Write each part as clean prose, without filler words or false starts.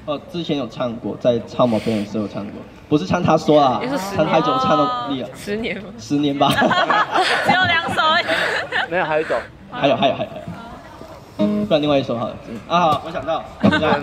哦，之前有唱过，在超模表演的时候有唱过，不是唱他说啦，唱太久唱到腻了。10年吗？10年吧。 只有2首而已。 没有，还有一首。 还有。不然另外一首好了。啊，好，我想到，现在。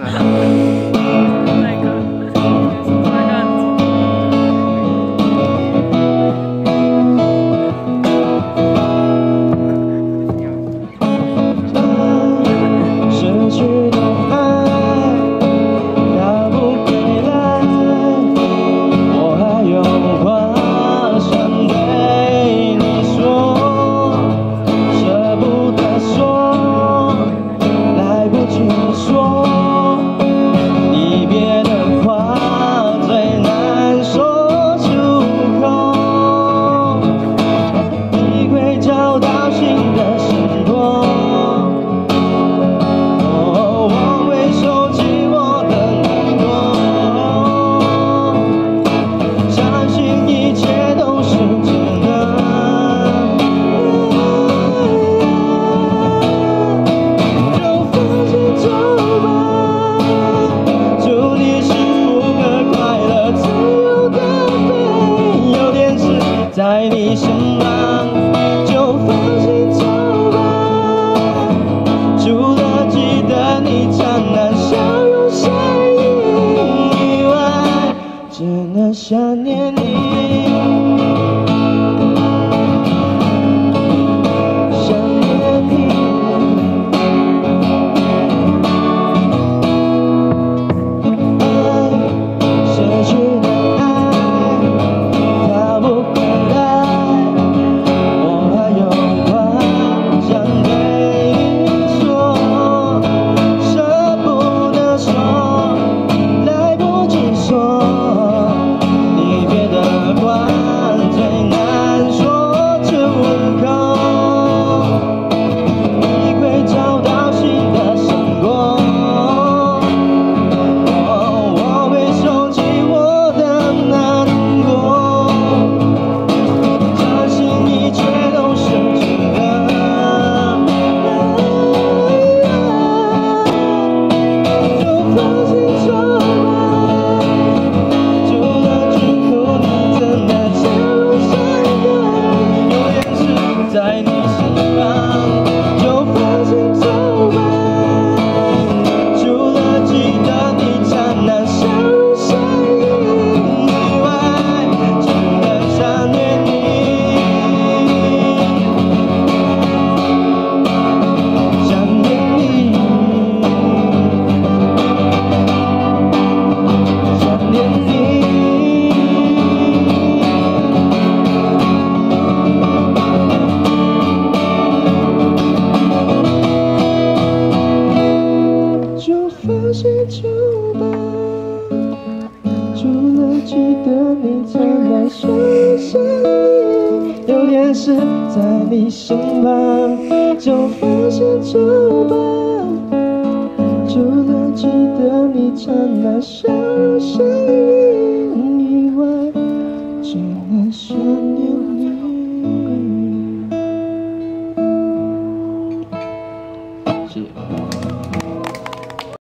在你身旁，就放心走吧。除了记得你灿烂笑容身影以外，只能想念你。除了记得你灿烂笑容身影，有点事在你身旁，就放心走吧。除了记得你灿烂笑容身影。